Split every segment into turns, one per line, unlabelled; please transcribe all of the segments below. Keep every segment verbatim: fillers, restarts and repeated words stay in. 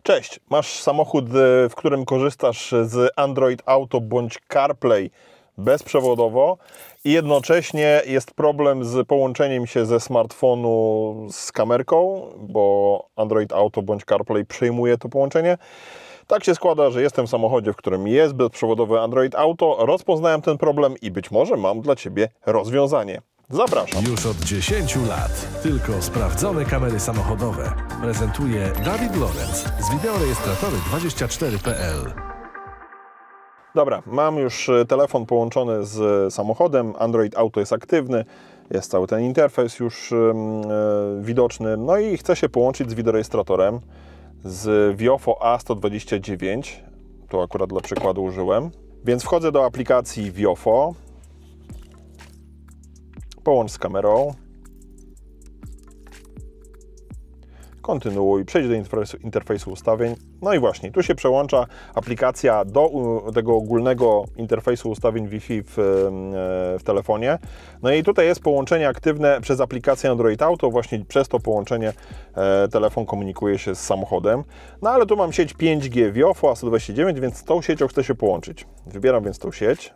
Cześć, masz samochód, w którym korzystasz z Android Auto bądź CarPlay bezprzewodowo i jednocześnie jest problem z połączeniem się ze smartfonu z kamerką, bo Android Auto bądź CarPlay przejmuje to połączenie. Tak się składa, że jestem w samochodzie, w którym jest bezprzewodowy Android Auto, rozpoznałem ten problem i być może mam dla Ciebie rozwiązanie. Zapraszam.
Już od dziesięciu lat tylko sprawdzone kamery samochodowe prezentuje Dawid Lorenz z wideorejestratory dwadzieścia cztery kropka p l.
Dobra, mam już telefon połączony z samochodem, Android Auto jest aktywny, jest cały ten interfejs już yy, widoczny, no i chcę się połączyć z wideorejestratorem z Viofo A sto dwadzieścia dziewięć, to akurat dla przykładu użyłem, więc wchodzę do aplikacji Viofo, połącz z kamerą, kontynuuj, przejdź do interfejsu, interfejsu ustawień, no i właśnie, tu się przełącza aplikacja do tego ogólnego interfejsu ustawień Wi-Fi w, w telefonie. No i tutaj jest połączenie aktywne przez aplikację Android Auto, właśnie przez to połączenie e, telefon komunikuje się z samochodem. No ale tu mam sieć pięć G Viofo A sto dwadzieścia dziewięć, więc z tą siecią chcę się połączyć. Wybieram więc tą sieć.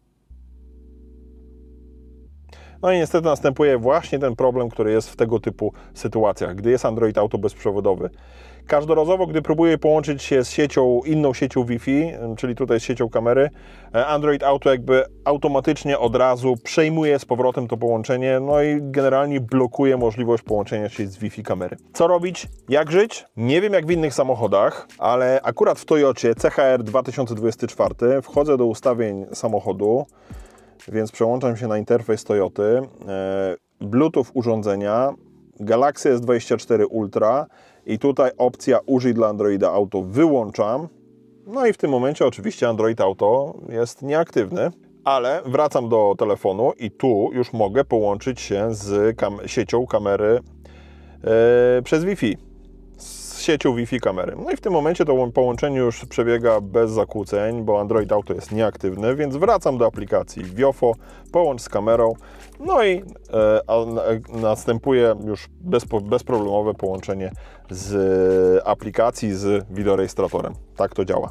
No i niestety następuje właśnie ten problem, który jest w tego typu sytuacjach, gdy jest Android Auto bezprzewodowy. Każdorazowo, gdy próbuję połączyć się z siecią, inną siecią Wi-Fi, czyli tutaj z siecią kamery, Android Auto jakby automatycznie od razu przejmuje z powrotem to połączenie, no i generalnie blokuje możliwość połączenia się z Wi-Fi kamery. Co robić? Jak żyć? Nie wiem jak w innych samochodach, ale akurat w Toyocie C H R dwa tysiące dwudziesty czwarty wchodzę do ustawień samochodu, więc przełączam się na interfejs Toyoty, Bluetooth urządzenia, Galaxy S dwadzieścia cztery Ultra i tutaj opcja użyj dla Androida Auto wyłączam. No i w tym momencie oczywiście Android Auto jest nieaktywny, ale wracam do telefonu i tu już mogę połączyć się z kam siecią kamery yy, przez Wi-Fi. Z siecią Wi-Fi kamery. No i w tym momencie to połączenie już przebiega bez zakłóceń, bo Android Auto jest nieaktywny, więc wracam do aplikacji Viofo, połącz z kamerą, no i e, a, a, następuje już bez, bezproblemowe połączenie z aplikacji z wideorejestratorem. Tak to działa.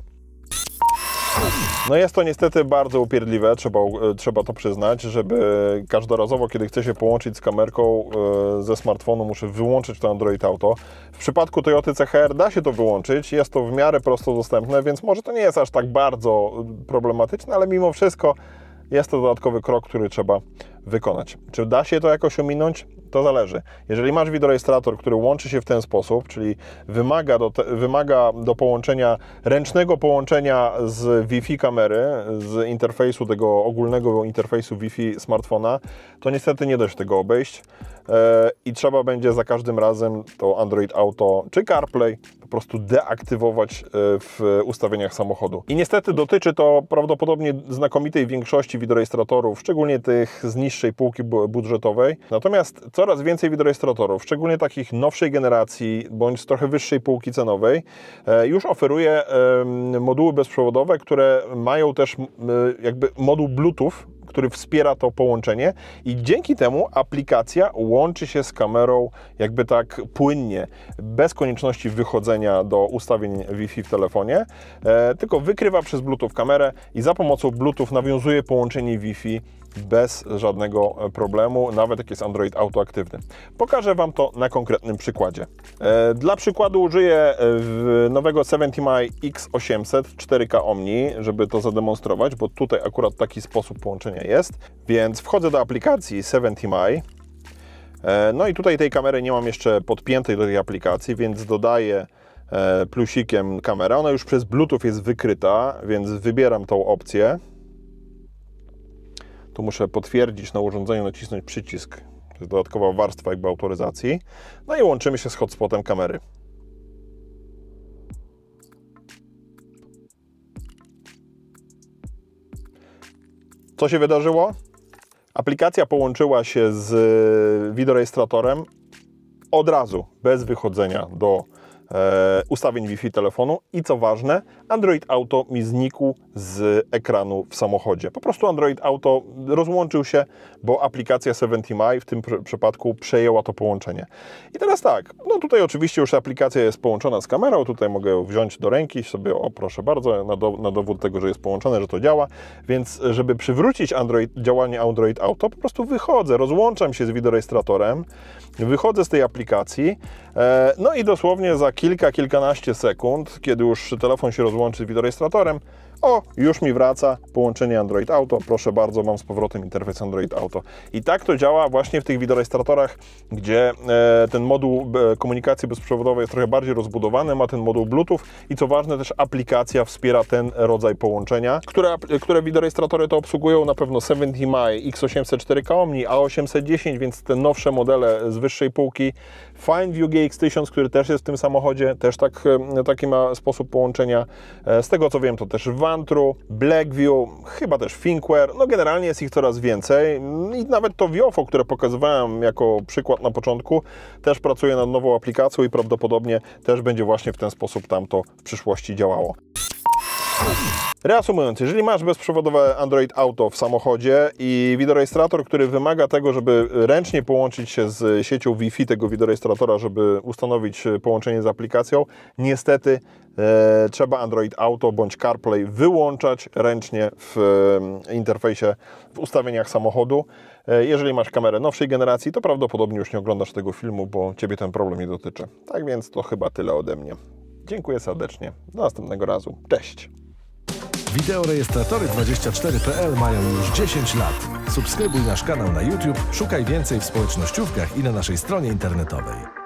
No jest to niestety bardzo upierdliwe, trzeba, trzeba to przyznać, żeby każdorazowo, kiedy chcę się połączyć z kamerką ze smartfonu, muszę wyłączyć to Android Auto. W przypadku Toyoty C H R da się to wyłączyć, jest to w miarę prosto dostępne, więc może to nie jest aż tak bardzo problematyczne, ale mimo wszystko jest to dodatkowy krok, który trzeba wykonać. Czy da się to jakoś ominąć? To zależy. Jeżeli masz wideorejestrator, który łączy się w ten sposób, czyli wymaga do, te, wymaga do połączenia, ręcznego połączenia z Wi-Fi kamery, z interfejsu, tego ogólnego interfejsu Wi-Fi smartfona, to niestety nie da się tego obejść e, i trzeba będzie za każdym razem to Android Auto czy CarPlay po prostu deaktywować w ustawieniach samochodu. I niestety dotyczy to prawdopodobnie znakomitej większości wideorejestratorów, szczególnie tych z niższej półki budżetowej. Natomiast coraz więcej wideorejestratorów, szczególnie takich nowszej generacji, bądź z trochę wyższej półki cenowej, już oferuje moduły bezprzewodowe, które mają też jakby moduł Bluetooth, który wspiera to połączenie i dzięki temu aplikacja łączy się z kamerą jakby tak płynnie, bez konieczności wychodzenia do ustawień Wi-Fi w telefonie, e, tylko wykrywa przez Bluetooth kamerę i za pomocą Bluetooth nawiązuje połączenie Wi-Fi bez żadnego problemu, nawet jak jest Android Auto aktywny. Pokażę Wam to na konkretnym przykładzie. E, dla przykładu użyję nowego siedemdziesiąt mi X osiemset cztery K Omni, żeby to zademonstrować, bo tutaj akurat taki sposób połączenia jest. Więc wchodzę do aplikacji siedemdziesiąt mi. E, no i tutaj tej kamery nie mam jeszcze podpiętej do tej aplikacji, więc dodaję e, plusikiem kamerę. Ona już przez Bluetooth jest wykryta, więc wybieram tą opcję. Tu muszę potwierdzić na urządzeniu, nacisnąć przycisk. To jest dodatkowa warstwa jakby autoryzacji. No i łączymy się z hotspotem kamery. Co się wydarzyło? Aplikacja połączyła się z wideorejestratorem od razu, bez wychodzenia do e, ustawień Wi-Fi telefonu i co ważne, Android Auto mi znikł z ekranu w samochodzie. Po prostu Android Auto rozłączył się, bo aplikacja siedemdziesiąt mi w tym pr przypadku przejęła to połączenie. I teraz tak, no tutaj oczywiście już aplikacja jest połączona z kamerą, tutaj mogę ją wziąć do ręki, sobie, o proszę bardzo, na, do, na dowód tego, że jest połączone, że to działa, więc żeby przywrócić Android, działanie Android Auto, po prostu wychodzę, rozłączam się z wideorejestratorem, wychodzę z tej aplikacji, e, no i dosłownie za kilka, kilkanaście sekund, kiedy już telefon się rozłączy z wideorejestratorem, o, już mi wraca połączenie Android Auto, proszę bardzo, mam z powrotem interfejs Android Auto. I tak to działa właśnie w tych wideorejestratorach, gdzie e, ten moduł e, komunikacji bezprzewodowej jest trochę bardziej rozbudowany, ma ten moduł Bluetooth i co ważne też aplikacja wspiera ten rodzaj połączenia, które, które wideorejestratory to obsługują na pewno siedemdziesiąt mi, X osiemset cztery K Omni, A osiemset dziesięć, więc te nowsze modele z wyższej półki, FineView G X tysiąc, który też jest w tym samochodzie, też tak, taki ma sposób połączenia. E, z tego co wiem, to też Vantru, Blackview, chyba też Thinkware, no generalnie jest ich coraz więcej i nawet to Viofo, które pokazywałem jako przykład na początku, też pracuje nad nową aplikacją i prawdopodobnie też będzie właśnie w ten sposób tam to w przyszłości działało. Reasumując, jeżeli masz bezprzewodowe Android Auto w samochodzie i wideorejestrator, który wymaga tego, żeby ręcznie połączyć się z siecią Wi-Fi tego wideorejestratora, żeby ustanowić połączenie z aplikacją, niestety e, trzeba Android Auto bądź CarPlay wyłączać ręcznie w e, interfejsie, w ustawieniach samochodu. E, jeżeli masz kamerę nowszej generacji, to prawdopodobnie już nie oglądasz tego filmu, bo Ciebie ten problem nie dotyczy. Tak więc to chyba tyle ode mnie. Dziękuję serdecznie. Do następnego razu. Cześć!
Wideorejestratory dwadzieścia cztery kropka p l mają już dziesięć lat. Subskrybuj nasz kanał na YouTube, szukaj więcej w społecznościówkach i na naszej stronie internetowej.